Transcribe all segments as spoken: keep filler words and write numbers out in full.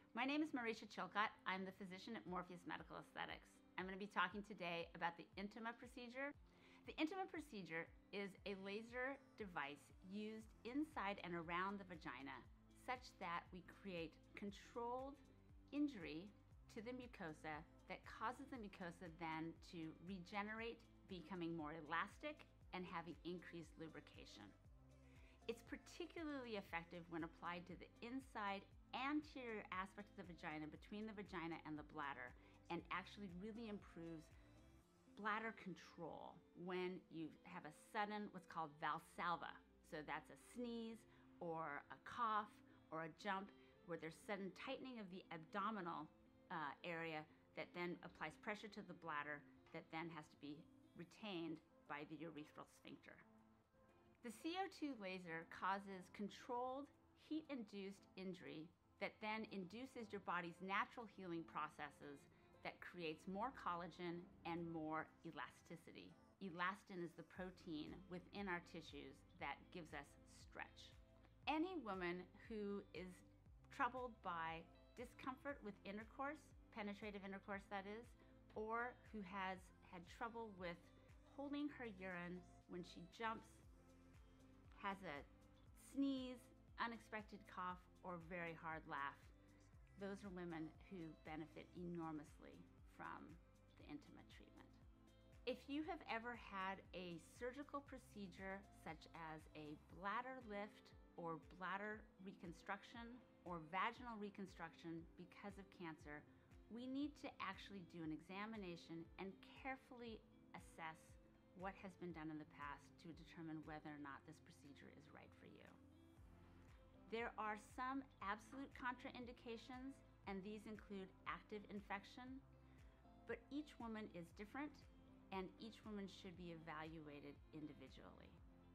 My name is Marisha Chilcott. I'm the physician at Morpheus Medical Aesthetics. I'm going to be talking today about the Intima procedure. The Intima procedure is a laser device used inside and around the vagina such that we create controlled injury to the mucosa that causes the mucosa then to regenerate, becoming more elastic and having increased lubrication. It's particularly effective when applied to the inside anterior aspect of the vagina, between the vagina and the bladder, and actually really improves bladder control when you have a sudden what's called valsalva. So that's a sneeze or a cough or a jump where there's sudden tightening of the abdominal uh, area that then applies pressure to the bladder that then has to be retained by the urethral sphincter. The C O two laser causes controlled heat-induced injury that then induces your body's natural healing processes that creates more collagen and more elasticity. Elastin is the protein within our tissues that gives us stretch. Any woman who is troubled by discomfort with intercourse, penetrative intercourse that is, or who has had trouble with holding her urine when she jumps, has a sneeze, unexpected cough, or very hard laugh, those are women who benefit enormously from the Intima treatment. If you have ever had a surgical procedure such as a bladder lift or bladder reconstruction or vaginal reconstruction because of cancer, we need to actually do an examination and carefully assess what has been done in the past to determine whether or not this procedure is right for you. There are some absolute contraindications, and these include active infection, but each woman is different and each woman should be evaluated individually.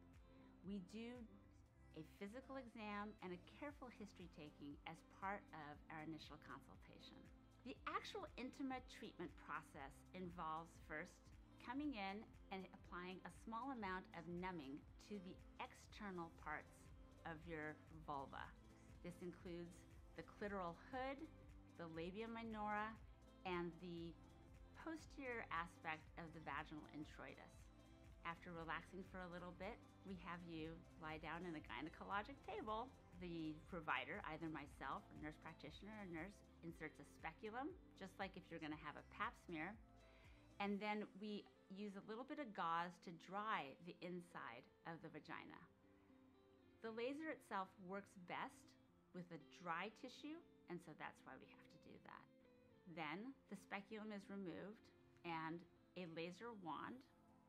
We do a physical exam and a careful history taking as part of our initial consultation. The actual Intima treatment process involves first coming in and applying a small amount of numbing to the external parts of your vulva. This includes the clitoral hood, the labia minora, and the posterior aspect of the vaginal introitus. After relaxing for a little bit, we have you lie down in a gynecologic table. The provider, either myself, or nurse practitioner, or nurse, inserts a speculum, just like if you're gonna have a pap smear, and then we use a little bit of gauze to dry the inside of the vagina. The laser itself works best with a dry tissue, and so that's why we have to do that. Then the speculum is removed and a laser wand,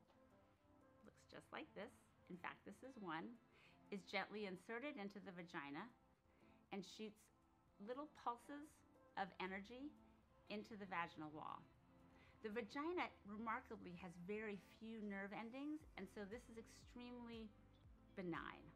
looks just like this, in fact this is one, is gently inserted into the vagina and shoots little pulses of energy into the vaginal wall. The vagina remarkably has very few nerve endings, and so this is extremely benign.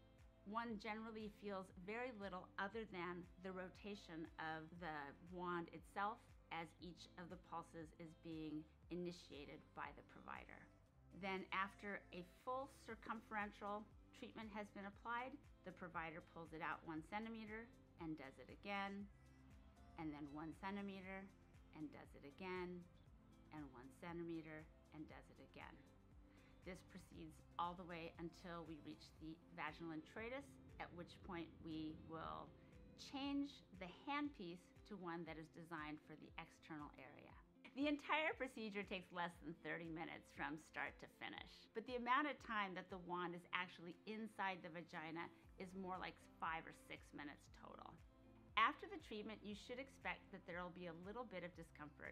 One generally feels very little other than the rotation of the wand itself as each of the pulses is being initiated by the provider. Then after a full circumferential treatment has been applied, the provider pulls it out one centimeter and does it again, and then one centimeter and does it again, and one centimeter and does it again. This proceeds all the way until we reach the vaginal introitus, at which point we will change the handpiece to one that is designed for the external area. The entire procedure takes less than thirty minutes from start to finish, but the amount of time that the wand is actually inside the vagina is more like five or six minutes total. After the treatment, you should expect that there will be a little bit of discomfort.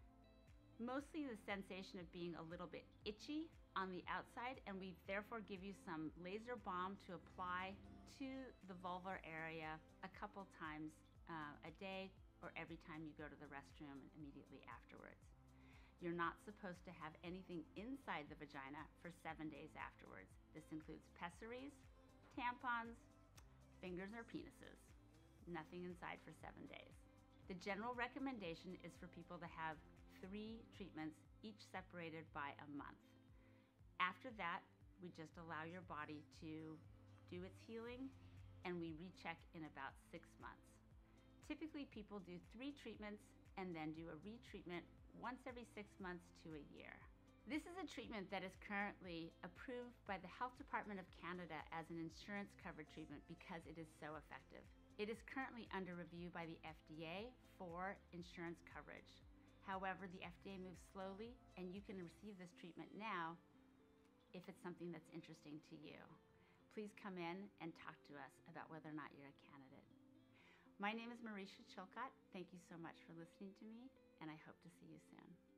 Mostly the sensation of being a little bit itchy on the outside, and we therefore give you some laser balm to apply to the vulvar area a couple times uh, a day or every time you go to the restroom and immediately afterwards. You're not supposed to have anything inside the vagina for seven days afterwards. This includes pessaries, tampons, fingers or penises. Nothing inside for seven days. The general recommendation is for people to have three treatments, each separated by a month. After that, we just allow your body to do its healing, and we recheck in about six months. Typically, people do three treatments and then do a retreatment once every six months to a year. This is a treatment that is currently approved by the Health Department of Canada as an insurance-covered treatment because it is so effective. It is currently under review by the F D A for insurance coverage. However, the F D A moves slowly, and you can receive this treatment now if it's something that's interesting to you. Please come in and talk to us about whether or not you're a candidate. My name is Marisha Chilcott. Thank you so much for listening to me, and I hope to see you soon.